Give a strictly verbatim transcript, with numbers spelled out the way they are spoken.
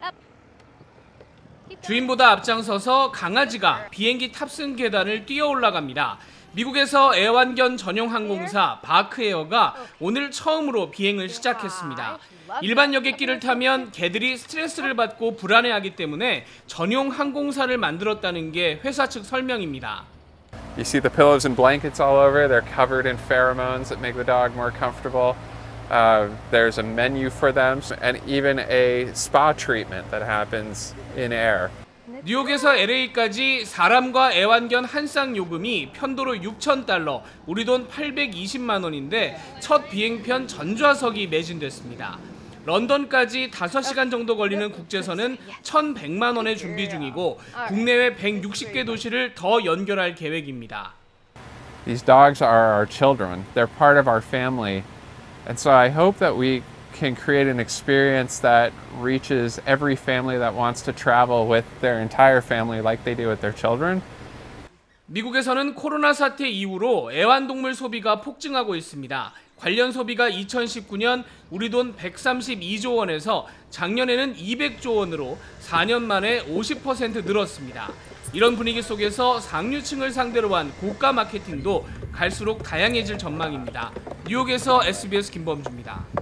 주인보다 앞장서서 강아지가 비행기 탑승 계단을 뛰어 올라갑니다. 미국에서 애완견 전용 항공사 바크에어가 오늘 처음으로 비행을 시작했습니다. 일반 여객기를 타면 개들이 스트레스를 받고 불안해하기 때문에 전용 항공사를 만들었다는 게 회사 측 설명입니다. You see the pillows and blankets all over. They're covered in pheromones that make the dog more comfortable. Uh, there's a menu for them and even a spa treatment that happens in air. 뉴욕에서 엘에이까지 사람과 애완견 한 쌍 요금이 편도로 육천 달러, 우리 돈 팔백이십만 원인데 첫 비행편 전좌석이 매진됐습니다. 런던까지 다섯 시간 정도 걸리는 국제선은 천백만 원에 준비 중이고 국내외 백육십 개 도시를 더 연결할 계획입니다. These dogs are our children. They're part of our family. And so I hope that we can create an experience that reaches every family that wants to travel with their entire family like they do with their children. 미국에서는 코로나 사태 이후로 애완동물 소비가 폭증하고 있습니다. 관련 소비가 이천십구 년 우리 돈 백삼십이조 원에서 작년에는 이백조 원으로 사 년 만에 오십 퍼센트 늘었습니다. 이런 분위기 속에서 상류층을 상대로 한 고가 마케팅도 갈수록 다양해질 전망입니다. 뉴욕에서 에스비에스 김범주입니다.